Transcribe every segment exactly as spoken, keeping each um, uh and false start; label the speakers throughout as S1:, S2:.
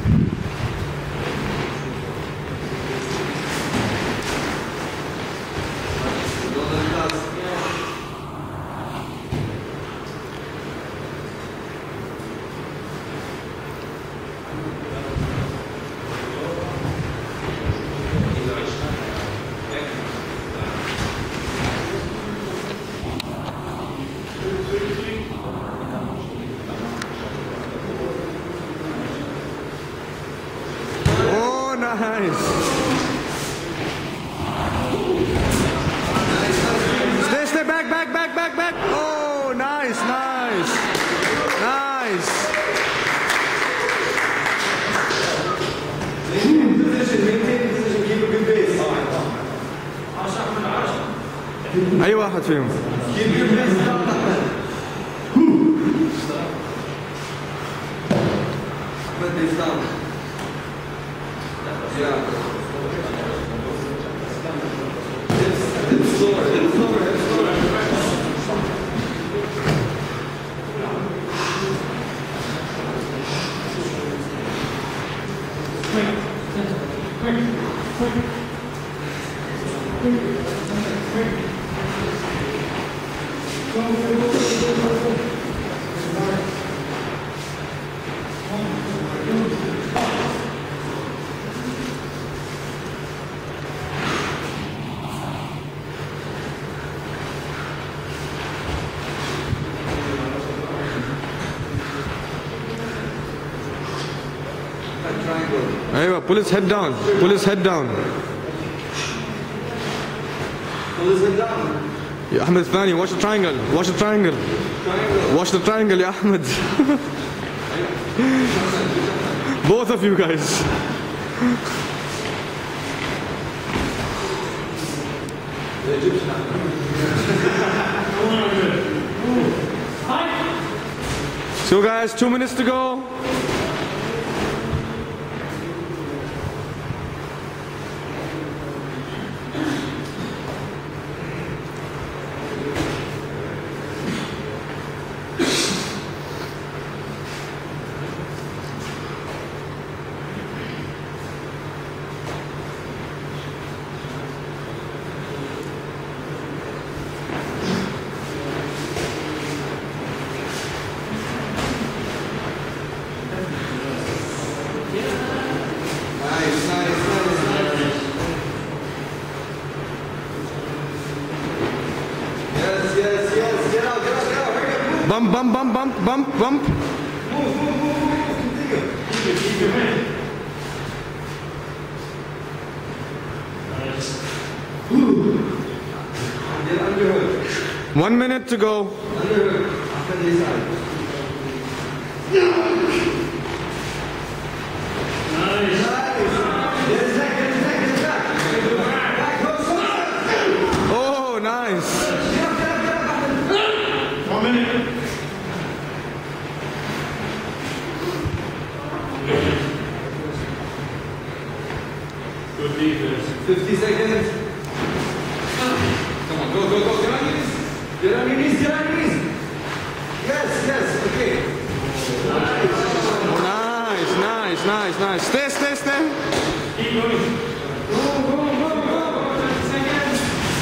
S1: Nice. Stay, stay, back, back, back, back, back. Oh, nice, nice, nice.
S2: Maintain position, maintain position, keep a good base.
S1: أي واحد فيهم.
S2: Keep your base down. Put base down. Yeah. Hips, hips lower, hips lower, hips lower.
S3: Quick, quick, quick, quick. Go, go, go, go, go, go.
S1: أيوة, pull his head down. Pull his head down.
S2: Pull his head down.
S1: يا أحمد الثاني, watch the triangle. Watch the triangle.
S2: Triangle.
S1: Watch the triangle يا أحمد. Both of you guys.
S2: The Egyptian.
S1: So guys, two minutes to go. Bump, bump, bump, bump, bump, bump.
S2: Move, move, move, move. Continue. Keep it, keep your hand.
S3: Nice.
S2: Get underhook.
S1: One minute to go.
S2: Underhook. After this side.
S3: Nice.
S2: Get his neck, get his neck, get his neck. Back, go, go.
S1: Oh, nice.
S2: Get up, get up, get up.
S3: One minute. Good defense.
S2: fifty seconds. Come on, go, go, go. Get on your knees. Get on your knees, get on your knees. Yes, yes, okay.
S1: Nice, nice, nice, nice. Stay, stay, stay.
S3: Keep moving.
S2: Go, go, go, go. thirty seconds.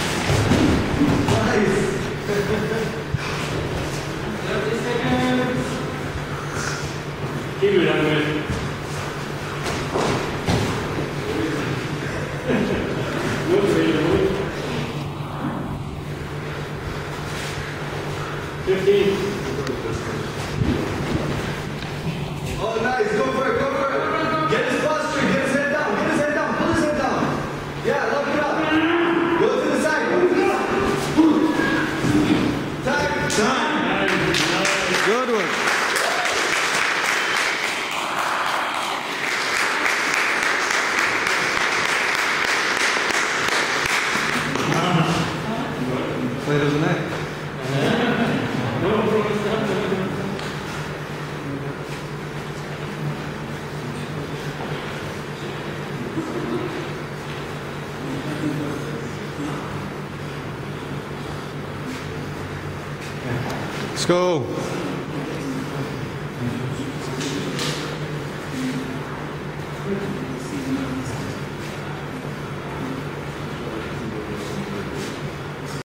S2: Nice. thirty seconds.
S3: Keep it that way. Fifteen.
S2: Oh, nice. Go for it, go for it. Get his posture, get his head down, get his head down, pull his head down. Yeah, lock it up. Go to the side, go to the side. Time. Time.
S1: Good one.
S2: Wait, there's a neck.
S1: Let's go.
S4: Season